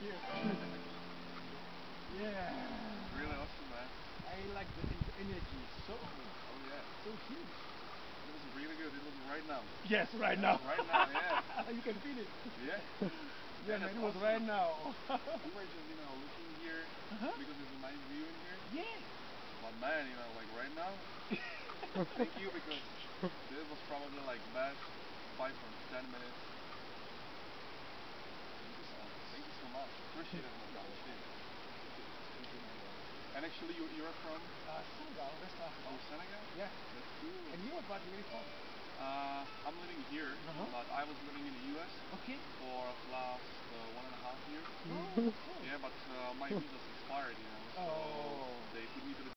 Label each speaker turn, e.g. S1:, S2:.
S1: here. Yeah.
S2: Really awesome, man.
S1: I like the energy. So,
S2: Oh yeah.
S1: so huge.
S2: It was really good. It was right now.
S1: Yes, right
S2: Yeah,
S1: now.
S2: right now, yeah.
S1: You can feel it.
S2: Yeah.
S1: Yeah,
S2: And
S1: man,
S2: it's
S1: it was
S2: awesome.
S1: right now.
S2: We were just, looking here
S1: Uh-huh.
S2: because there's a nice view in here.
S1: Yeah.
S2: But man, like right now, thank you because this was probably like best 5 or 10 minutes. Thank you so much. Appreciate it, man. Appreciate it. And actually, you're from
S1: Senegal, West Africa.
S2: Senegal?
S1: Yeah.
S2: That's cool.
S1: And you are part where you from?
S2: I'm living here,
S1: Uh-huh.
S2: but I was living in the US
S1: Okay.
S2: for last 1.5 years.
S1: Oh, okay.
S2: Yeah, but my visa's expired, so
S1: Oh.
S2: they put me to the